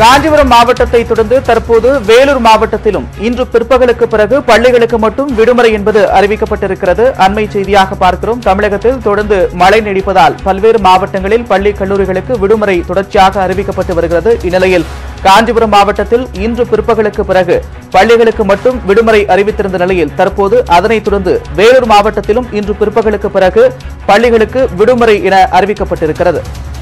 காஞ்சிபுரம் மாவட்டத்தை தொடர்ந்து தற்போது வேலூர் மாவட்டத்திலும் இன்று பிற்பகலுக்கு பிறகு பள்ளிகளுக்கு மட்டும் விடுமுறை என்பது அறிவிக்கப்பட்டிருக்கிறது. அண்மை செய்தியாக பார்க்கிறோம். தமிழகத்தில் தொடர்ந்து மழை நீடிப்பதால் பல்வேறு மாவட்டங்களில் பள்ளி கல்லூரிகளுக்கு விடுமுறை தொடர்ச்சியாக அறிவிக்கப்பட்டு வருகிறது. இந்நிலையில் காஞ்சிபுரம் மாவட்டத்தில் இன்று பிற்பகலுக்கு பிறகு பள்ளிகளுக்கு மட்டும் விடுமுறை அறிவித்திருந்த நிலையில் தற்போது அதனைத் தொடர்ந்து வேலூர் மாவட்டத்திலும் இன்று பிற்பகலுக்கு பிறகு பள்ளிகளுக்கு விடுமுறை என அறிவிக்கப்பட்டிருக்கிறது.